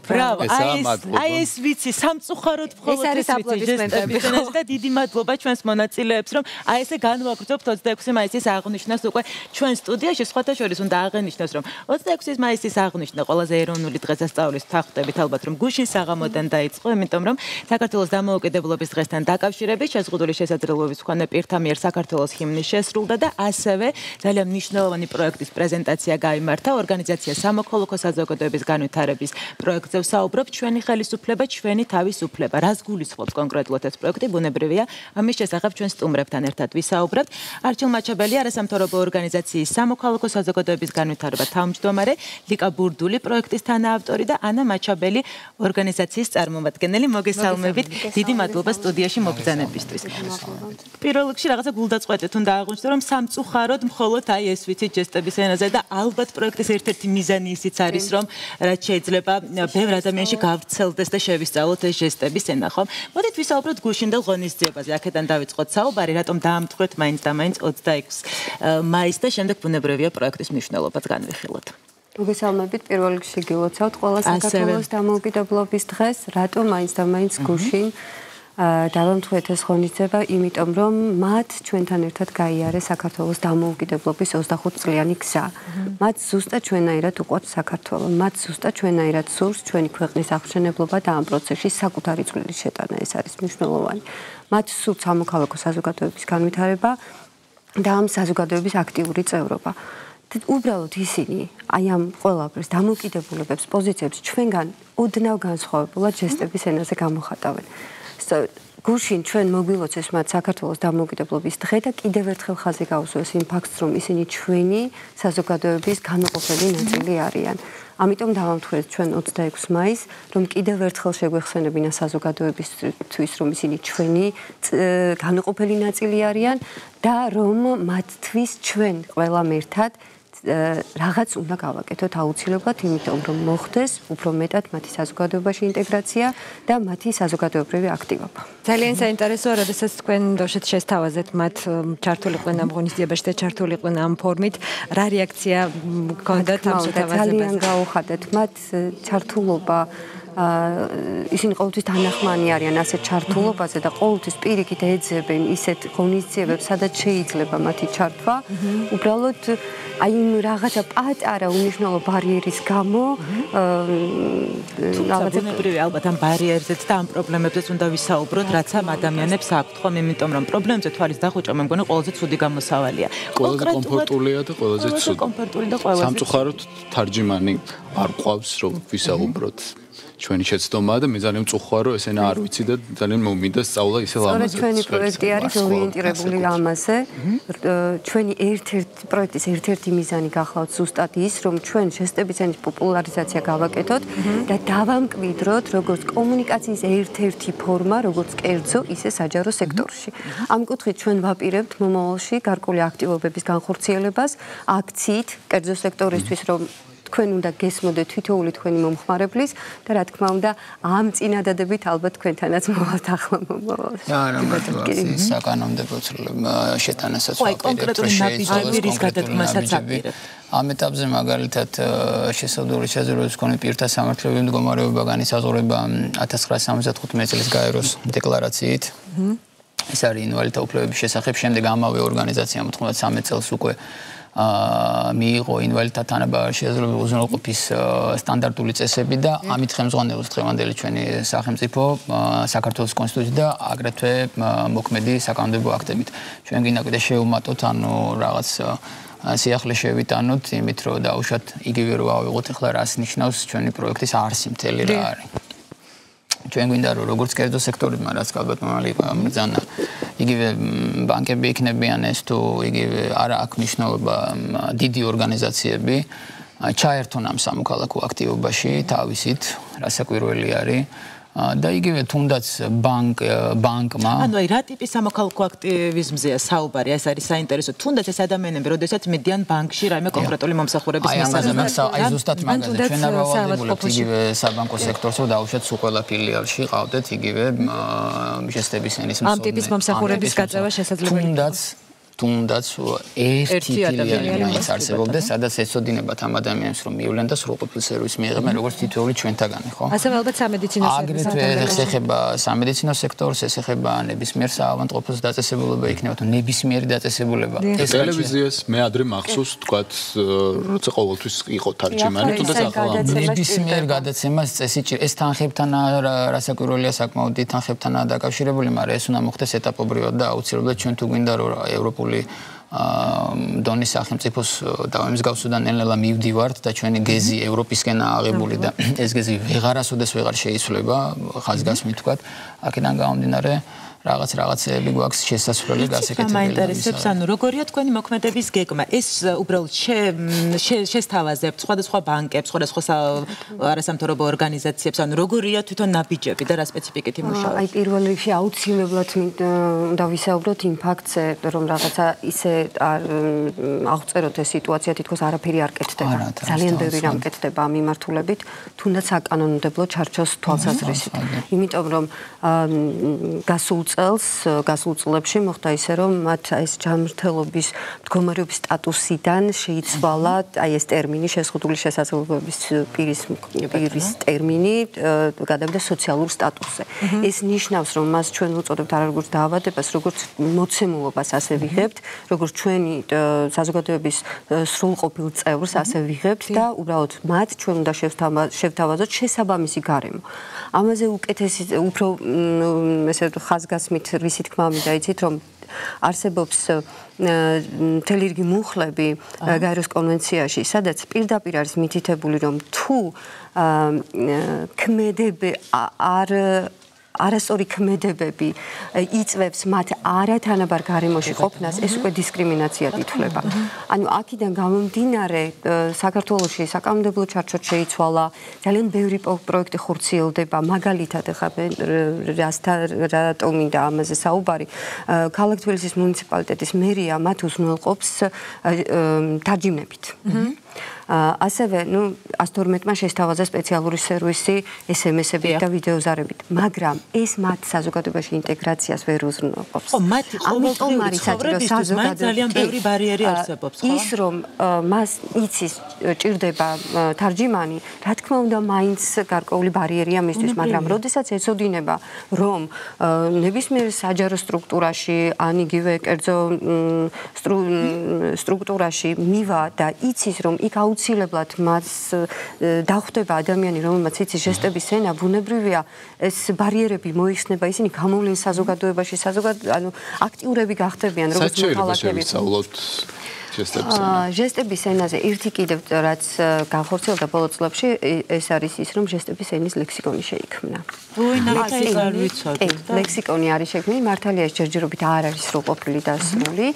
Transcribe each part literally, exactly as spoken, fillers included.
ბრავო, აი ეს ვიცი, სამწუხაროდ მხოლოდ ეს ვიცი ჟესტების და დიდი მადლობა ჩვენს მონაწილეებს, რომ აი ესე განვაგრძობთ ოცდაექვსი მაისის აღნიშვნას უკვე ჩვენ სტუდიაში, სხვათა შორის უნდა აღენიშნოს, რომ ოცდაექვსი მაისის აღნიშვნა ყველაზე ეროვნული დღესასწაულის თანხმდებით ალბათ რომ გუშინ საღამოდან დაიწყო, იმიტომ რომ საქართველოს დამოუკიდებლობის დღესთან დაკავშირებით შეზღუდული შესაძლებლობის მქონე პირთა მიერ საქართველოს ჰიმნი შესრულდა და ასევე ძალიან მნიშვნელოვანი პროექტის პრეზენტაცია გაიმართა ორგანიზაცია სამოქალაქო საზოგადოების განვითარების პროექტზე ვსაუბრობ ჩვენი ხელისუფლება, ჩვენი თავისუფლება. რას გულისხმობს კონკრეტულად ეს პროექტი? ბუნებრივია, ამის შესახებ ჩვენ სტუმრებთან ერთად ვისაუბრებთ. არჩილ მაჩაბელი არასამთავრობო ორგანიზაციის სამოქალაქო საზოგადოების განვითარება თავმჯდომარე, ლიკა ბურდული პროექტის თანაავტორი და ანა მაჩაბელი ორგანიზაციის წარმომადგენელი. მოგესალმებით. დიდი მადლობა სტუდიაში მობრძანებისთვის. პირველ რიგში რაღაცა გულდაწყვეტეთ უნდა აღვნიშნო, რომ სამწუხაროდ მხოლოდ აი ეს ვიცით ჟესტების ენაზე და ალბათ პროექტის ერთ-ერთი მიზანი ისიც არის, რომ რაც შეიძლება ბევრ ადამიანში გავრცელდეს და შევისწავლოთ ეს ჟესტების ენა, ხო? მოდით ვისაუბროთ გუშინდელ ღონისძიებაზე. აქედან დავიწყოთ საუბარი, რატომ დაამტყვრეთ მაინც და მაინც ოცდაექვსი მაისს და შემდეგ ბუნებრივია პროექტის მნიშვნელობაც განვიხილოთ. მოგესალმებით, პირველ რიგში გილოცავთ ყველა საქართველოს დამოუკიდებლობის დღეს, რატომ მაინც და მაინც გუშინ დავამტყვრეთ ეს ღონისძიება, იმიტომ რომ მათ ჩვენთან ერთად გაიარეს საქართველოს დამოუკიდებლობის ოცდახუთ წლიანი გზა. მათ ზუსტად ჩვენაირად უყვართ საქართველო, მათ ზუსტად ჩვენაირად სურს ჩვენი ქვეყნის აღმშენებლობა და ამ პროცესში საკუთარი წვლილი შეტანა, ეს არის მნიშვნელოვანი. მათ სურს სამოქალაქო საზოგადოების განვითარება და ამ საზოგადოების აქტიური წევრობა. უბრალოდ ისინი აი ამ ყველაფერს დამოუკიდებულებებს პოზიციებს ჩვენგან ოდნავ განსხვავებულად ჟესტების ენაზე გამოხატავენ. გუშინ ჩვენ მოგვილოცეს მათ საქართველოს დამოუკიდებლობის დღე და კიდევ ერთხელ ხაზი გაუსვეს იმ ფაქტს, რომ ისინი ჩვენი საზოგადოების განუყოფელი ნაწილი არიან. ამიტომ დავამტყვრეთ ჩვენ ოცდაექვსი მაისს, რომ კიდევ ერთხელ შეგვეხსენებინა საზოგადოებისთვის, რომ ისინი ჩვენი განუყოფელი ნაწილი არიან და რომ მათთვის ჩვენ ყველამ ერთად რაღაც უნდა გავაკეთოთ აუცილებლად, იმიტომ რომ მოხდეს უფრო მეტად მათი საზოგადოებაში ინტეგრაცია და მათი საზოგადოებრივი აქტივობა. ძალიან საინტერესოა, როდესაც თქვენ დოშეთ შესთავაზეთ მათ ჩართულიყვნენ ამ ღონისძიებაში და ჩართულიყვნენ ამ ფორმით, რა რეაქცია გქონდათ ამ შეთავაზებაზე? ძალიან გაუხადეთ მათ ჩართულობა. ისინი ყოველთვის თანახმანი არიან ასეთ ჩართულობაზე და ყოველთვის პირიქით ეძებენ ისეთ ღონისძიებებს, სადაც შეიძლება მათი ჩართვა. უბრალოდ აი იმ რაღაცა პატარა უმნიშვნელო ბარიერის გამო რაღაცა ბუნებრივია ალბათ ამ ბარიერზეც და ამ პრობლემებზეც უნდა ვისაუბროთ, რაც ამ ადამიანებს აქვთ, ხომ, იმიტომ რომ პრობლემებზე თვალის დახუჭა მე მგონი ყველაზე ცუდი გამოსავალია. ყველაზე კომფორტულია და ყველაზე ცუდი. კომფორტული და ყველაზე სამწუხაროდ თარჯიმანი არ ყავს, რომ ვისაუბროთ. ჩვენი შეცდომაა და მე ძალიან მწუხარ, რომ ესენა არ ვიცი და ძალიან მომინდა სწავლა ისე ლამაზად. სწორედ ჩვენი პროექტი არის ორიენტირებული ამაზე. ჩვენი ერთ-ერთი პროექტის ერთ-ერთი მიზანი გახლავთ ზუსტად ის, რომ ჩვენ ჟესტების ენის პოპულარიზაცია გავაკეთოთ და დავამკვიდროთ როგორც კომუნიკაციის ერთ-ერთი ფორმა, როგორც კერძო, ისე საჯარო სექტორში. ამ კუთხით ჩვენ ვაპირებთ მომავალში გარკვეული აქტივობების განხორციელებას, აქციით კერძო სექტორისთვის, რომ თქვენ უნდა გესმოდეთ თითოეული თქვენი მომხმარებლის და რა თქმა უნდა ამ წინადადებით ალბათ თქვენთანაც მოვალთ ახლა მომავალში. არა, მართლა საკანონმდებლო შეტანასაც ვაპირებთ. კონკრეტული ნაბიჯების გადადგმასაც აპირებთ. ამ ეტაპზე მაგალითად შესაძლებელი შესაძლებლობის მქონე პირთა სამართლებრივი მდგომარეობა განისაზღვრება ათას ცხრაასი სამოცდახუთი წლის გაეროს დეკლარაციით. ეს არის ინვალიდთა უფლებების შესახებ. შემდეგ ამავე ორგანიზაციამ თხუთმეტ წელს უკვე მიიღო ინვალიდთა თანაბარ შესაძლებლობების უზრუნველყოფის სტანდარტული წესები და ამით ხელმძღვანელობს დღევანდელი ჩვენი სახელმწიფო საქართველოს კონსტიტუცია და აგრეთვე მოქმედი საკანონმდებლო აქტებით. ჩვენ გინდა კიდე შევუმატოთ, ანუ რაღაც სიახლე შევიტანოთ იმით, რომ დაუშვათ იგივე რო ავიღოთ ახლა რას ნიშნავს ჩვენი პროექტის არსი მთელი რა არის. ჩვენ გვინდა რომ როგორც კერძო სექტორებმა რაც ალბათ მომალი მბრძანა იგივე ბანკები იქნებიან ეს თუ იგივე არა აქვს მნიშვნელობა დიდი ორგანიზაციები ჩაერთონ ამ სამოქალაქო აქტივობაში თავისით რასაკვირველი არის და იგივე თუნდაც ბანკ ბანკმა ანუ აი რა ტიპის სამოქალაქო აქტივიზმზეა საუბარი ეს არის საინტერესო თუნდაც ეს ადამიანები როდესაც მიდიან ბანკში რაიმე კონკრეტული მომსახურების მისაღებად აი ზუსტად მაგაზე ჩვენ არ ვავალდებულებთ იგივე საბანკო სექტორს რომ დაუშვათ სულ ყველა ფილიალში ყავდეთ იგივე ჟესტების ენის ამ ტიპის მომსახურების გაწევა შესაძლებელია თუნდაც თუნდაც ერთი ადამიანი მაინც არსებობდეს, სადაც ეცოდინებათ ამ ადამიანებს, რომ მივლენ და სრულყოფილ სერვისს მიიღებენ, როგორც თითოეული ჩვენთაგანი, ხო? ასევე ალბათ სამედიცინო სერვისი. აგრეთვე ეს ეხება სამედიცინო სექტორს, ეს ეხება ნებისმიერ საავადმყოფოს დაწესებულება იქნება, თუ ნებისმიერი დაწესებულება. ეს ტელევიზიას მე ადრე მახსოვს, თქვათ, როცა ყოველთვის იყო თარჯიმანი, თუნდაც ახლა ნებისმიერ გადაცემას წესი ეს თანხებთან რასაკვირველია საკმაოდ დიდ თანხებთანაა დაკავშირებული, მაგრამ ეს უნდა მოხდეს ეტაპობრივად და აუცილებლად ჩვენ თუ გვინდა რომ ევროპული დონის სახელმწიფოს დავემსგავსუდან ნელ-ნელა მივდივართ და ჩვენი გეზი ევროპისკენაა აღებული და ეს გეზი ვეღარასოდეს ვეღარ შეიცვლება, ხაზგასმით ვთქვათ, აქედან გამომდინარე რაღაც რაღაცები გვაქვს შესაძლებელი გასაკეთებელი. მაინტერესებს, ანუ როგორია თქვენი მოქმედების გეგმა? ეს უბრალოდ შესთავაზებთ სხვადასხვა ბანკებს, სხვადასხვა არასამთავრობო ორგანიზაციებს, ანუ როგორია თვითონ ნაბიჯები და რა სპეციფიკით იმუშავებთ? აი პირველ რიგში აუცილებლად უნდა ვისაუბროთ იმ ფაქტზე, რომ რაღაცა ისე აღწეროთ ეს სიტუაცია, თითქოს არაფერი არ კეთდება. ძალიან ბევრი რამ კეთდება ამ მიმართულებით, თუნდაც საკანონმდებლო ჩარჩოს თვალსაზრისით. იმიტომ რომ გასულ წელს, გასულ წლებში მოხდა ისე, რომ მათ ეს ჯანმრთელობის მდგომარეობის სტატუსიდან შეიცვალა აი ეს ტერმინი, შეზღუდული შესაძლებლობების პირის პირის ტერმინი, გადავიდა სოციალურ სტატუსზე. ეს ნიშნავს, რომ მას ჩვენ უწოდებთ არა როგორც დაავადებას, როგორც მოცემულობას ასე ვიღებთ, როგორც ჩვენი საზოგადოების სრულყოფილ წევრს ასე ვიღებთ და უბრალოდ მათ ჩვენ უნდა შევთავაზოთ შესაბამისი გარემო. ამაზე უკეთესი უფრო ესე ხაზგასმით რისი თქმა მინდაიცით, რომ არსებობს მთელი რიგი მუხლები გაეროს კონვენციაში, სადაც პირდაპირ არის მითითებული, რომ თუ ქმედები არ არასწორი ქმედებები იწვევს მათ არათანაბარ გარემოში ყოფნას, ეს უკვე დისკრიმინაციად ითვლება. ანუ აქედან გამომდინარე, საქართველოში საკანონმდებლო ჩარჩო შეიცვალა, ძალიან ბევრი პროექტი ხორციელდება, მაგალითად ახლა რასთან რატომ მინდა ამაზე საუბარი, ქალაქ თბილისის მუნიციპალიტეტის მერია მათ უზრუნველყოფს თარჯიმნებით. ასევე, ну, sto dvanaest-მა შესთავაზა სპეციალური სერვისი ეს ემ ესებით და ვიდეოზარებით, მაგრამ ეს მათ საზოგადოებაში ინტეგრაციას ვერ უზრუნველყოფს. ხო, მათი ყოველდღიური ცხოვრებისთვის მათ ძალიან ბევრი ბარიერი არსებობს, ხო? ის რომ მას იცის ჭირდება თარჯიმანი, რა თქმა უნდა, მაინც გარკვეული ბარიერია მისთვის, მაგრამ როდესაც ეცოდინება, რომ ნებისმიერ საჯარო სტრუქტურაში, ან იგივე კერძო სტრუქტურაში მივა და იცის, რომ იქ აუცილებლად მას დახვდება ადამიანი, რომელმაც იცის ჟესტების ენა, ბუნებრივია ეს ბარიერები მოიხსნება, ისინი გამოვლენ საზოგადოებაში, ანუ აქტიურები გახდებიან, როგორც მოქალაქეები. ჟესტების ენაზე ერთი კიდევ რაც განხორციელდა ბოლო წლებში, ეს არის ის, რომ ჟესტების ენის ლექსიკონი შეიქმნა. ლექსიკონი არის შექმნილი, მართალია ეს ჯერჯერობით არ არის სრულყოფილი და სრული.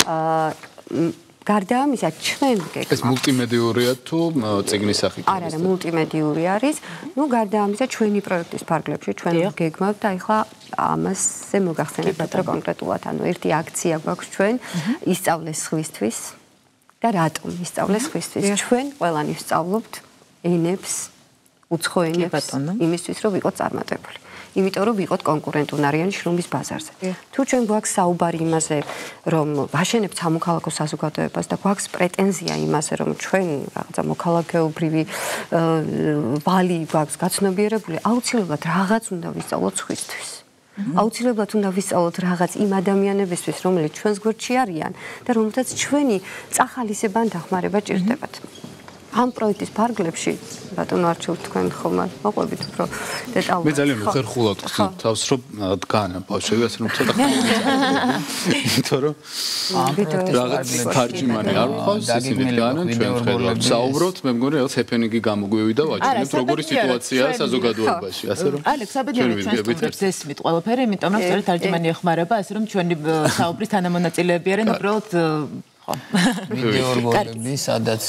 გარდა ამისა, ჩვენ გეგმა. ეს მულტიმედიურია თუ წიგნის სახით? არა, არა, მულტიმედიური არის. ნუ გარდა ამისა, ჩვენი პროექტის ფარგლებში ჩვენ გეგმავთ და ახლა ამაზე მოგახსენებთ რა კონკრეტულად, ანუ ერთი აქცია გვაქვს ჩვენ, ისწავლეს სხვისთვის და რატომ ისწავლეს სხვისთვის? ჩვენ ყველანი ვსწავლობთ ენებს, უცხო ენებს, იმისთვის რომ ვიყოთ წარმატებული. იმიტომ რომ ვიყოთ კონკურენტუნარიანი შრომის ბაზარზე. თუ ჩვენ გვაქვს საუბარი იმაზე, რომ ვაშენებთ სამოქალაქო საზოგადოებას და გვაქვს პრეტენზია იმაზე, რომ ჩვენ რაღაცა მოქალაქეობრივი ვალი გვაქვს გაცნობიერებული, აუცილებლად რაღაც უნდა ვისწავლოთ სხვისთვის. აუცილებლად უნდა ვისწავლოთ რაღაც იმ ადამიანებისთვის, რომლებიც ჩვენს გვერდში არიან და რომელთაც ჩვენი წახალისება ან დახმარება ჭირდებათ. ამ პროექტის ფარგლებში ბატონო არჩევ თქვენ ხომ მოყვებით უფრო დეტალურად. მე ძალიან უხერხულად თავს რომ დგან ბავშვები ასე რომ ცოტა ხანი. იმიტომ რომ რაღაც თარჯიმანი არ ყავს, ისინი დგანან ჩვენ ხელად საუბრობთ, მე მგონი რაღაც ჰეპენინგი გამოგვივიდა ვაჩვენებთ როგორი სიტუაციაა საზოგადოებაში, ასე რომ ალექს აბედიანი ჩვენ სტუდენტებს ესმით ყველაფერი, იმიტომ რომ სწორედ თარჯიმანი ეხმარება, ასე რომ ჩვენი საუბრის თანამონაწილეები არიან უბრალოდ ვიდეორგოლები, სადაც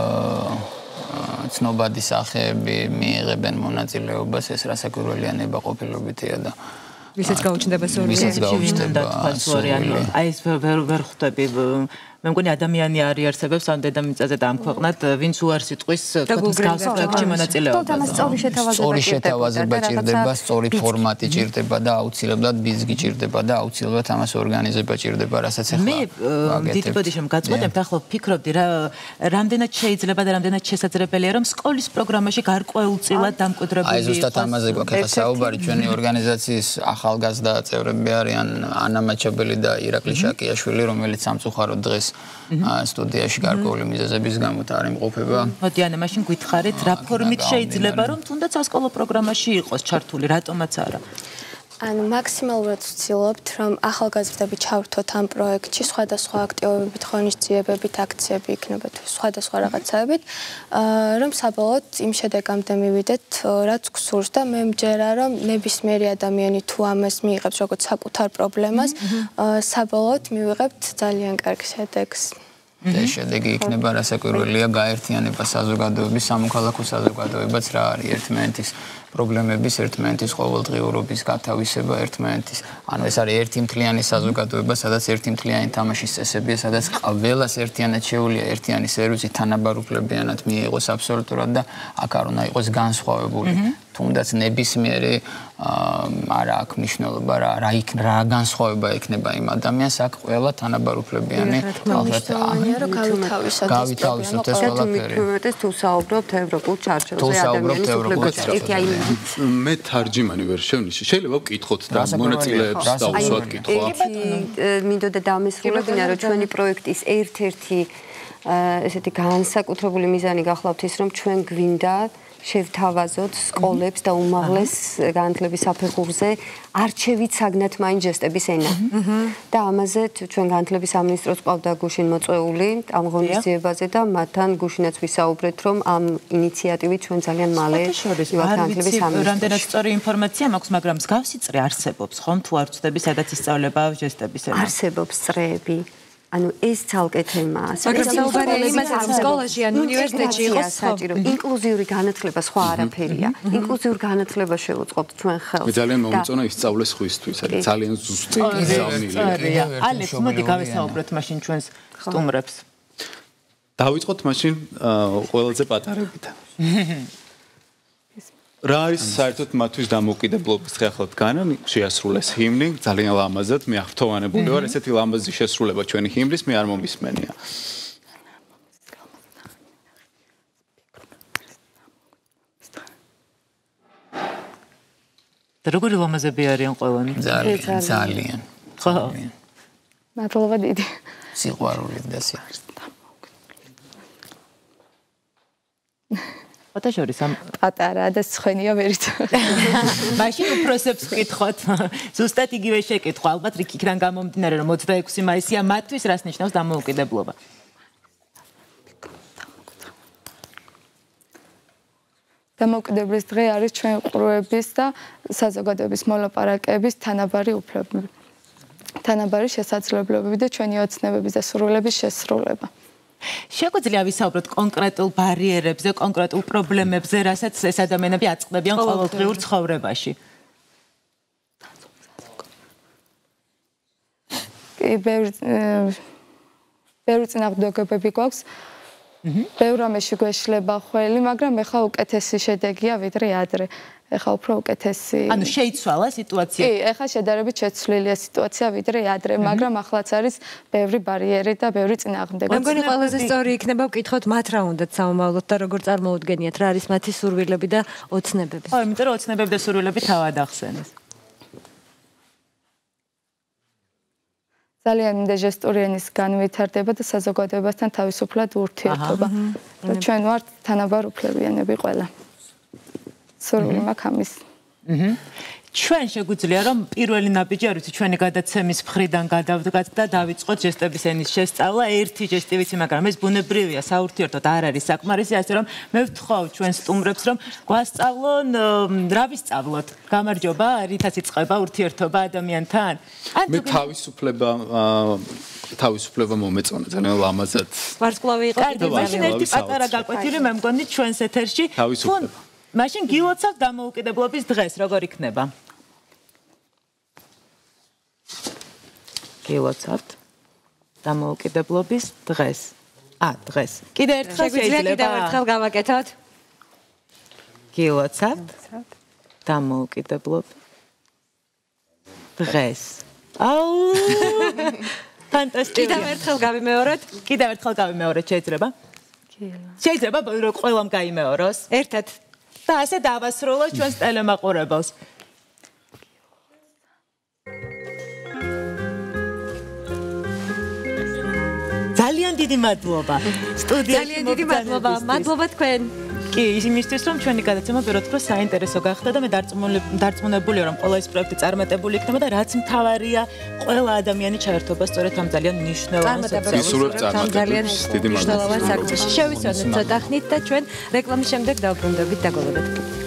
ცნობადი სახეები მიიღებენ მონაწილეობას, ეს რასაკვირველია ნებაყოფილობითია და ვისაც გაუჩნდება სურვილი. ვისაც გაუჩნდება სურვილი. აი ეს ვერ ვერ ხვდები მე მგონი ადამიანი არის არსებობს ამ დედამიწაზე და ამ ქვეყნად ვინც უარ სიტყვის მსგავს პროექტში მონაწილეობა. სწორი შეთავაზება ჭირდება, სწორი ფორმატი ჭირდება და აუცილებლად ბიზგი ჭირდება და აუცილებლად ამას ორგანიზება ჭირდება, რასაც ახლა მე დიდბოდი შემოგაწყვეტებთ, ახლა ვფიქრობდი რა რამდენად შეიძლება და რამდენად შესაძლებელია რომ სკოლის პროგრამაში გარკვეულწილად დამკვიდრებული იყოს. აი ზუსტად ამაზე გვაქვს ახლა საუბარი, ჩვენი ორგანიზაციის ახალგაზრდა წევრები არიან ანა მაჩაბელი და ირაკლი შაკიაშვილი, რომელიც სამწუხაროდ დღეს სტუდიაში გარკვეული მიზეზების გამო არ იმყოფება. მოდი ანა, მაშინ გითხარით, რა ფორმით შეიძლება რომ თუნდაც სასკოლო პროგრამაში იყოს ჩართული, რატომაც არა? ანუ მაქსიმალურად ვცდილობთ, რომ ახალგაზრდები ჩავრთოთ ამ პროექტში სხვადასხვა აქტივობებით, ღონისძიებებით, აქციები იქნება თუ სხვადასხვა რაღაცებით, რომ საბოლოოდ იმ შედეგამდე მივიდეთ, რაც გსურს და მე მჯერა, რომ ნებისმიერი ადამიანი თუ ამას მიიღებს როგორც საკუთარ პრობლემას, საბოლოოდ მივიღებთ ძალიან კარგ შედეგს. და შედეგი იქნება რასაკვირველია გაერთიანება საზოგადოების, სამოქალაქო საზოგადოებაც რა არის ერთმანეთის პრობლემების, ერთმანეთის ყოველდღიურობის გათავისება, ერთმანეთის, ანუ ეს არის ერთიმთლიანი საზოგადოება, სადაც ერთიმთლიანი თამაშის წესებია, სადაც ყველას ერთიანად შეუძლია ერთიანი სერვისი თანაბარუფლებიანად მიიღოს აბსოლუტურად და აქ არ უნდა იყოს განსხვავებული. თუნდაც ნებისმიერი არა აქვს მნიშვნელობა რა რა იქ რა განსხვავება ექნება იმ ადამიანს აქ ყველა თანაბარუფლებიანი გავითავისოთ ეს ყველაფერი თუ საუბრობთ ევროპულ ჩარჩოზე ადამიანის უფლებებზე მე თარჯიმანი ვერ შევნიშნე შეიძლება ვკითხოთ და მონაწილეებს დავუსვათ კითხვა მინდოდა დამესრულებინა რომ ჩვენი პროექტის ერთ-ერთი ესეთი განსაკუთრებული მიზანი გახლავთ ის რომ ჩვენ გვინდა შევთავაზოთ სკოლებს და უმაღლეს განათლების საფეხურზე არჩევით საგნად მაინც ჟესტების ენა. და ამაზე ჩვენ განათლების სამინისტროს ყავდა გუშინ მოწვეული ამ ღონისძიებაზე და მათთან გუშინაც ვისაუბრეთ, რომ ამ ინიციატივით ჩვენ ძალიან მალე განათლების სამინისტროს. რამდენად სწორი ინფორმაცია მაქვს, მაგრამ მსგავსი წრე არსებობს, ხომ თუ არ ვწდები, სადაც ისწავლება ჟესტების ენა. არსებობს წრეები. ანუ ეს ცალკე თემაა. მაგრამ საუბარია იმაზე, რომ სკოლაში ან უნივერსიტეტში იყოს საჭირო. ინკლუზიური განათლება სხვა არაფერია. ინკლუზიურ განათლებას შევუწყობთ ჩვენ ხელს. მე ძალიან მომწონა ისწავლეს ხვისთვის, არის ძალიან ზუსტი ზამილი. ალექს, მოდი გავესაუბროთ მაშინ ჩვენს სტუმრებს. დავიწყოთ მაშინ ყველაზე პატარებიდან. რა არის საერთოდ მათთვის დამოუკიდებლობის დღე ახლა დგანა შეასრულეს ჰიმნი ძალიან ლამაზად მე აღფრთოვანებული ვარ ესეთი ლამაზი შესრულება ჩვენი ჰიმნის მე არ მომისმენია და როგორი ლამაზები არიან ყველანი ძალიან ძალიან ხო მადლობა დიდი სიყვარული და სიყვარული ფოტოშორის ამ პატარა და ცხენია ვერით. მაშინ უпроსებს ვკითხოთ. ზუსტად იგივე შეკითხვა, ალბათ რიქიდან გამომდინარე რომ ოცდაექვსი მაისია მათთვის რას ნიშნავს დამოუკიდებლობა? დამოუკიდებლობის დღე არის ჩვენ ყურების და საზოგადოების მოლაპარაკების თანაბარი უფლებები. თანაბარი შესაძლებლობები და ჩვენი ოცნებების და სურვილების შესრულება. შეგვიძლია ვისაუბროთ კონკრეტულ ბარიერებზე, კონკრეტულ პრობლემებზე, რასაც ეს ადამიანები აწყდებიან ყოველდღიურ ცხოვრებაში. ბევრი წინააღმდეგობები გვაქვს. ბევრ რამეში გვეშლება ყველი, მაგრამ ეხლა უკეთესი შედეგია ვიდრე ადრე. ეხლა უფრო უკეთესი. ანუ შეიცვალა სიტუაცია. კი, ეხლა შედარებით შეცვლილია სიტუაცია ვიდრე ადრე, მაგრამ ახლაც არის ბევრი ბარიერი და ბევრი წინააღმდეგობა. მე მგონი ყველაზე სწორი იქნება ვკითხოთ მათ რა უნდათ საომავლოთ და როგორ წარმოუდგენიათ, რა არის მათი სურვილები და ოცნებები. ხო, იმიტომ რომ ოცნებები და სურვილები თავად ახსენეს. ძალიან მინდა ჟესტური ენის განვითარდება და საზოგადოებასთან თავისუფლად ურთიერთობა. ჩვენ ვართ თანაბარუფლებიანები ყველა. სურვილი მაქვს ამის. ჩვენ შეგვიძლია რომ პირველი ნაბიჯი არ ვიცი ჩვენი გადაცემის მხრიდან გადავდგათ და დავიწყოთ ჟესტების ენის შესწავლა ერთი ჟესტი ვიცი მაგრამ ეს ბუნებრივია საურთიერთოდ არ არის საკმარისი ასე რომ მე ვთხოვ ჩვენ სტუმრებს რომ გვასწავლონ რა ვისწავლოთ გამარჯობა რითაც იწყება ურთიერთობა ადამიანთან მე თავისუფლება თავისუფლება მომეწონა ძალიან ლამაზად ვარსკვლავი იყო კიდევ მაშინ ერთი პატარა გაკვეთილი მე მგონი ჩვენს ეთერში მაშინ გილოცავთ დამოუკიდებლობის დღეს, როგორ იქნება? გილოცავთ. დამოუკიდებლობის დღეს. ა, დღეს. კიდე ერთხელ შეიძლება კიდე ერთხელ გავაკეთოთ. გილოცავთ. დამოუკიდებლობის დღეს. აუ! ფანტასტიკია. კიდევ ერთხელ გავიმეოროთ. კიდევ ერთხელ გავიმეოროთ, შეიძლება? შეიძლება რომ ყველამ გაიმეოროს. ერთად. და ასე დავასრულოთ ჩვენს ტელემაყურებელს. ძალიან დიდი მადლობა. სტუდიაში ძალიან დიდი მადლობა. მადლობა თქვენ. კი, იმისთვის რომ ჩვენი გადაცემა პირველ რიგში საინტერესო გახდა და მე დარწმუნებულია რომ ყველა ეს პროექტი წარმატებული იქნება და რაც მთავარია, ყველა ადამიანი ჩაერთობა სწორედ ამ ძალიან მნიშვნელოვან სოციალურ ძალიან მნიშვნელოვან საქმეში. შევისვენოთ ცოტა ხნით და ჩვენ რეკლამის შემდეგ დავბრუნდებით, დაგვალოდეთ.